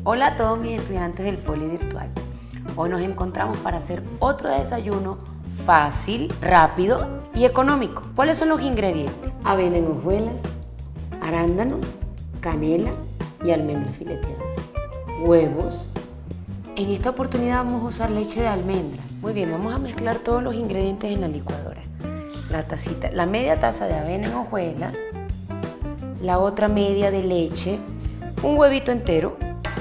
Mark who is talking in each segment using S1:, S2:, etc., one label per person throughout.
S1: Hola a todos mis estudiantes del Poli Virtual. Hoy nos encontramos para hacer otro desayuno fácil, rápido y económico. ¿Cuáles son los ingredientes? Avena en hojuelas, arándanos, canela y almendras fileteadas. Huevos. En esta oportunidad vamos a usar leche de almendra. Muy bien, vamos a mezclar todos los ingredientes en la licuadora. La media taza de avena en hojuelas, la otra media de leche, un huevito entero,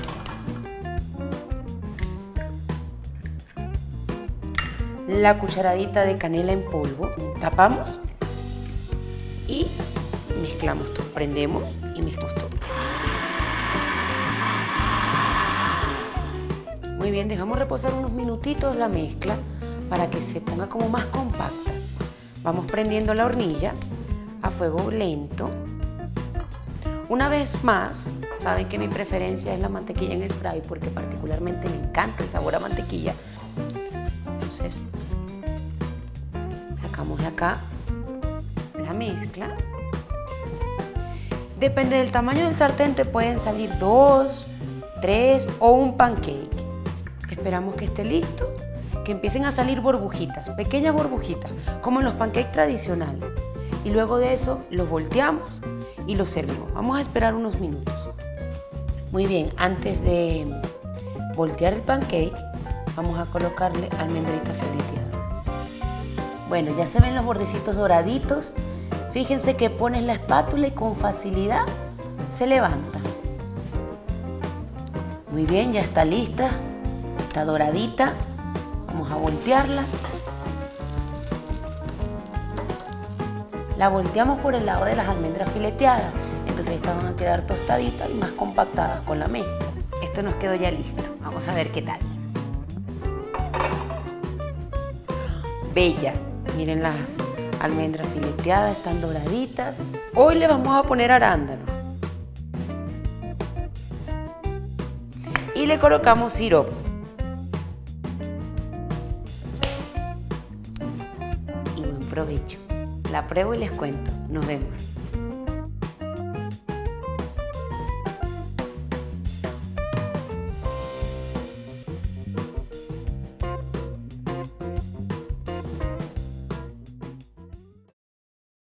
S1: la cucharadita de canela en polvo, tapamos y mezclamos todo, prendemos y mezclamos todo. Muy bien, dejamos reposar unos minutitos la mezcla para que se ponga como más compacta. Vamos prendiendo la hornilla a fuego lento. Una vez más, saben que mi preferencia es la mantequilla en spray porque particularmente me encanta el sabor a mantequilla. Entonces, sacamos de acá la mezcla. Depende del tamaño del sartén, te pueden salir 2, 3 o un pancake. Esperamos que esté listo, que empiecen a salir burbujitas, pequeñas burbujitas, como en los pancakes tradicionales. Y luego de eso los volteamos y los servimos. Vamos a esperar unos minutos. Muy bien, antes de voltear el pancake, vamos a colocarle almendritas fileteadas. Bueno, ya se ven los bordecitos doraditos. Fíjense que pones la espátula y con facilidad se levanta. Muy bien, ya está lista. Está doradita. Vamos a voltearla. La volteamos por el lado de las almendras fileteadas. Entonces estas van a quedar tostaditas y más compactadas con la mezcla. Esto nos quedó ya listo. Vamos a ver qué tal. Bella. Miren las almendras fileteadas, están doraditas. Hoy le vamos a poner arándanos. Y le colocamos sirope. Y buen provecho. La pruebo y les cuento. Nos vemos.